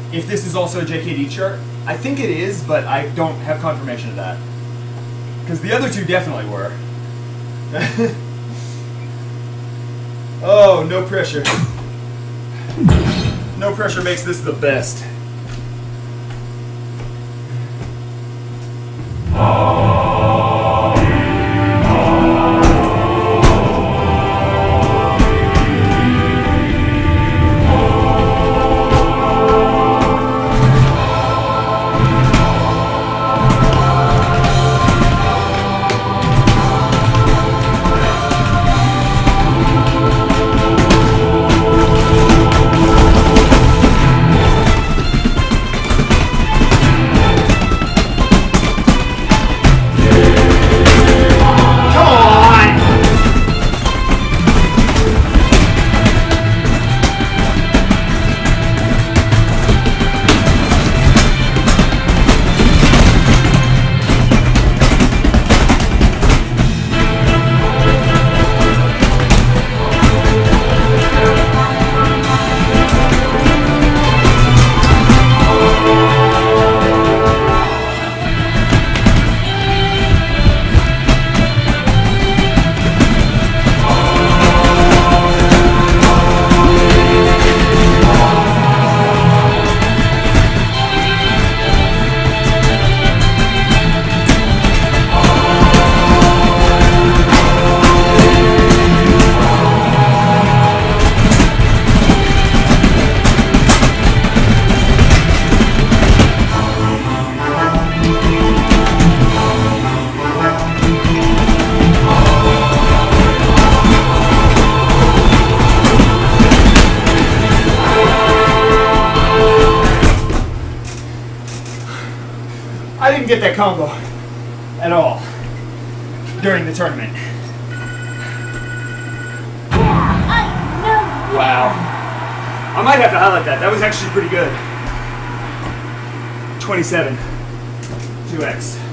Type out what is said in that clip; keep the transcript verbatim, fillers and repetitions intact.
if this is also a J K D chart. I think it is, but I don't have confirmation of that. Because the other two definitely were. Oh, no pressure. No pressure makes this the best. I didn't get that combo at all during the tournament. Wow. I might have to highlight that. That was actually pretty good. twenty-seven. two X.